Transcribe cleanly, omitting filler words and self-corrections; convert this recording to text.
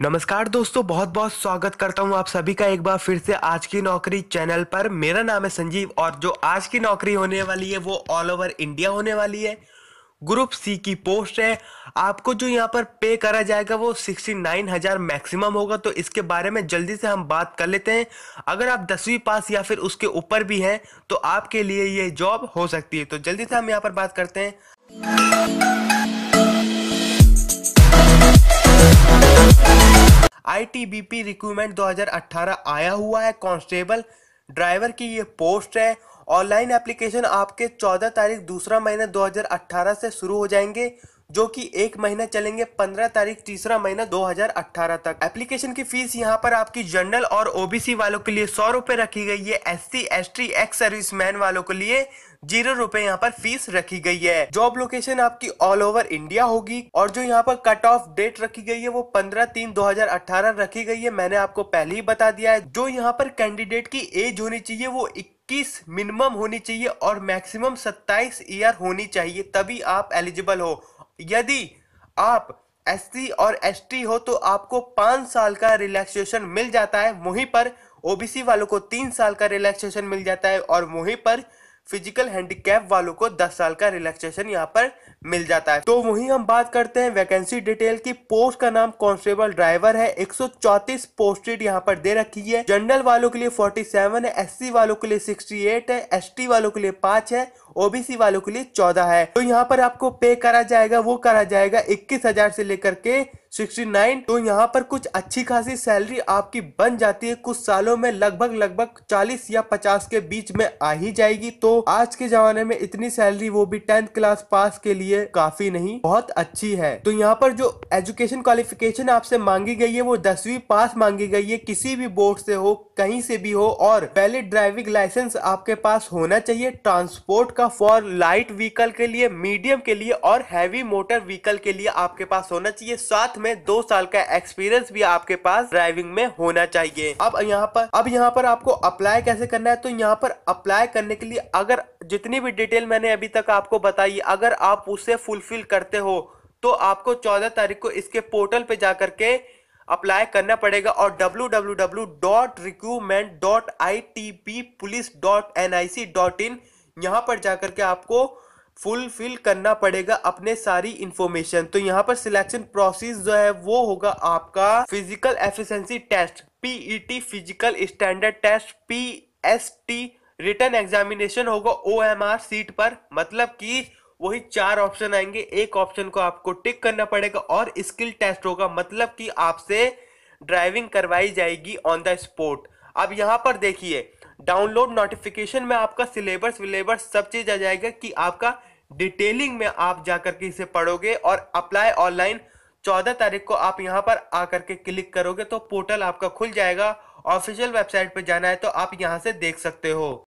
नमस्कार दोस्तों, बहुत बहुत स्वागत करता हूं आप सभी का एक बार फिर से आज की नौकरी चैनल पर। मेरा नाम है संजीव और जो आज की नौकरी होने वाली है वो ऑल ओवर इंडिया होने वाली है। ग्रुप सी की पोस्ट है। आपको जो यहाँ पर पे करा जाएगा वो 69,000 मैक्सिमम होगा। तो इसके बारे में जल्दी से हम बात कर लेते हैं। अगर आप 10वीं पास या फिर उसके ऊपर भी हैं तो आपके लिए ये जॉब हो सकती है। तो जल्दी से हम यहाँ पर बात करते हैं। ITBP रिक्रूटमेंट 2018 आया हुआ है। कांस्टेबल ड्राइवर की ये पोस्ट है। ऑनलाइन एप्लीकेशन आपके 14 तारीख दूसरा महीना 2018 से शुरू हो जाएंगे, जो कि एक महीना चलेंगे 15 तारीख तीसरा महीना 2018 तक। एप्लीकेशन की फीस यहाँ पर आपकी जनरल और ओबीसी वालों के लिए 100 रुपए रखी गई है। SC ST एक्स सर्विसमैन वालों के लिए 0 रुपए यहाँ पर फीस रखी गई है। जॉब लोकेशन आपकी ऑल ओवर इंडिया होगी और जो यहाँ पर कट ऑफ डेट रखी गई है वो 15/3/2018 रखी गई है। मैंने आपको पहले ही बता दिया है। जो यहाँ पर कैंडिडेट की एज होनी चाहिए वो 21 मिनिमम होनी चाहिए और मैक्सिमम 27 ईयर होनी चाहिए, तभी आप एलिजिबल हो। यदि आप SC और ST हो तो आपको 5 साल का रिलैक्सेशन मिल जाता है। वहीं पर ओबीसी वालों को 3 साल का रिलैक्सेशन मिल जाता है और वहीं पर फिजिकल हैंडीकैप वालों को 10 साल का रिलैक्सेशन यहाँ पर मिल जाता है। तो वहीं हम बात करते हैं वैकेंसी डिटेल की। पोस्ट का नाम कांस्टेबल ड्राइवर है। 134 पोस्टेड यहाँ पर दे रखी है। जनरल वालों के लिए 47 है, SC वालों के लिए 68 है, ST वालों के लिए 5 है, ओबीसी वालों के लिए 14 है। तो यहाँ पर आपको पे करा जाएगा, वो करा जाएगा 21,000 से लेकर के 69। तो यहाँ पर कुछ अच्छी खासी सैलरी आपकी बन जाती है। कुछ सालों में लगभग 40 या 50 के बीच में आ ही जाएगी। तो आज के जमाने में इतनी सैलरी, वो भी 10th क्लास पास के लिए काफी नहीं, बहुत अच्छी है। तो यहाँ पर जो एजुकेशन क्वालिफिकेशन आपसे मांगी गई है वो 10वीं पास मांगी गई है। किसी भी बोर्ड से हो, कहीं से भी हो, और वैलिड ड्राइविंग लाइसेंस आपके पास होना चाहिए। ट्रांसपोर्ट का फॉर लाइट व्हीकल के लिए, मीडियम के लिए और हैवी मोटर व्हीकल के लिए आपके पास होना चाहिए। साथ में 2 साल का एक्सपीरियंस भी आपके पास ड्राइविंग में होना चाहिए। अब यहाँ पर आपको अप्लाई कैसे करना है। तो यहाँ पर अप्लाई करने के लिए अगर जितनी भी डिटेल मैंने अभी तक आपको बताई, अगर आप उसे फुलफिल करते हो तो आपको 14 तारीख को इसके पोर्टल पे जाकर के अप्लाई करना पड़ेगा और www.recruitment.itbpolice.nic.in यहाँ पर जाकर के आपको फुलफिल करना पड़ेगा अपने सारी इंफॉर्मेशन। तो यहाँ पर सिलेक्शन प्रोसेस जो है वो होगा आपका physical efficiency test, PET physical standard test, PST written examination होगा OMR सीट पर। मतलब कि वही 4 ऑप्शन आएंगे, एक ऑप्शन को आपको टिक करना पड़ेगा और स्किल टेस्ट होगा। मतलब कि आपसे ड्राइविंग करवाई जाएगी ऑन द स्पॉट। अब यहाँ पर देखिए, डाउनलोड नोटिफिकेशन में आपका सिलेबस सब चीज आ जाएगा कि आपका डिटेलिंग में आप जाकर के इसे पढ़ोगे। और अप्लाई ऑनलाइन 14 तारीख को आप यहाँ पर आकर के क्लिक करोगे तो पोर्टल आपका खुल जाएगा। ऑफिशियल वेबसाइट पे जाना है तो आप यहाँ से देख सकते हो।